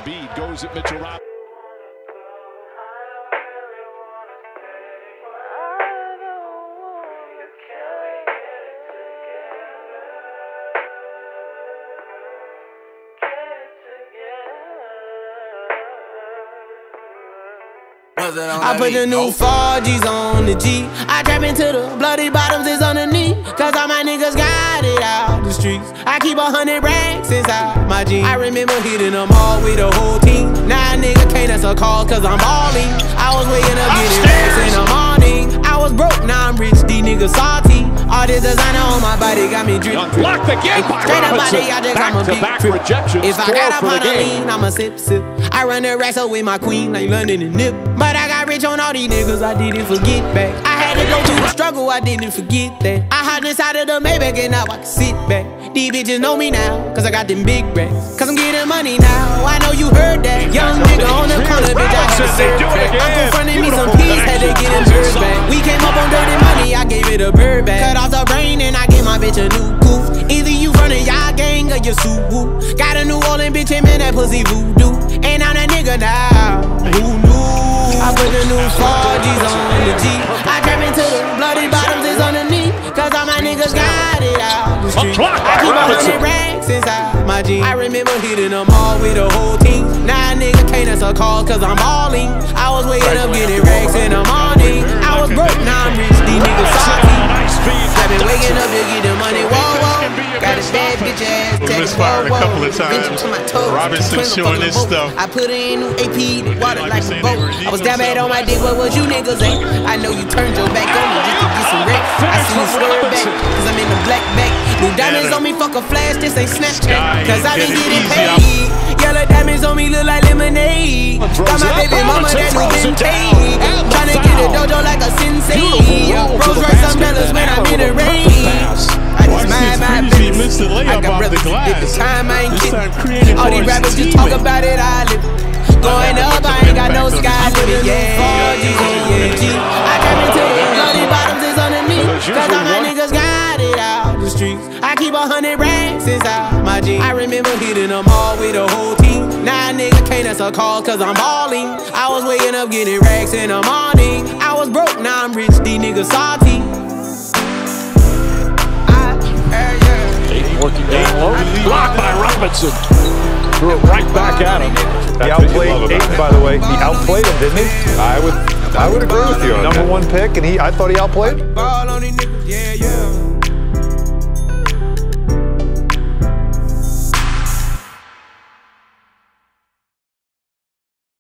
Embiid goes at Mitchell Robinson. I put the new 4Gs on the G. I trap into the bloody bottoms is underneath. Cause all my niggas got it out the streets. I keep 100 racks inside my jeans. I remember hitting them all with the whole team. Now a nigga can't answer calls cause I'm balling. I was waking up getting racks in the morning. I was broke, now I'm rich, these niggas salty. All this designer on my body got me dripping. Blocked again by Robinson. Back-to-back rejections. If I got up on the lean, I'ma sip. I run the racks up with my queen like London and Nip. But I got rich on all these niggas, I didn't forget back. I had to go through the struggle, I didn't forget that. I hopped inside of the Maybach and now I can sit back. These bitches know me now, cause I got them big racks. Cause I'm getting money now, I know you heard that. Young nigga on the corner, bitch, I had to serve back. I'm confronting me some peas, had to get them birds back. We came up on dirty money, I gave it a bird back. Cut off the brain and I gave my bitch a new goof. Either you running y'all gang or you sue woo. Got a New Orleans bitch and man, that pussy voodoo. And I'm that nigga now, who knew? I put the new 4Gs on the G. I trap into the bloody bottoms is underneath. Cause all my niggas got it out the street. I keep 100 racks inside my jeans. I remember hitting them all with the whole team. Now a nigga can't answer calls cause I'm balling. I was waking up getting racks in the morning. I was broke, now I'm rich, these niggas salty. I've been waking up to get the money, whoa, whoa. Got a bad bitch ass, we misfired a couple of times. Robinson showing this stuff. I put her in new AP, the water like a boat. I was down bad on my dick, what was you niggas at? I know you turned your back on me just to get some wreck. I see you swerve back, cause I'm in the black back. New diamonds on me, fuck a flash, this ain't Snapchat. Cause I been getting paid. Yellow diamonds on me look like lemonade. Got my baby mama that new vintage. Tryna get a dojo like a sensei. Rolls Royce umbrellas when I'm in the rain. I just mind my business. I got brothers who did the time, I ain't kidding. All these rappers just talk about it, I live it. Going up, I ain't got no sky limit, yeah. 4Gs on the G. I trap into the bloody bottoms is underneath. Cause all my niggas got it out the streets. I keep 100 racks inside my jeans. I remember hitting them all with the whole team. Now a nigga can't answer calls cause I'm balling. I was waking up getting racks in the morning. I was broke, now I'm rich, these niggas salty. Working down low, blocked by Robinson. Threw it right back at him. He outplayed Ayton, by the way. He outplayed him, didn't he? I would agree with you. #1 pick, and I thought he outplayed him. Ball on these niggas, yeah.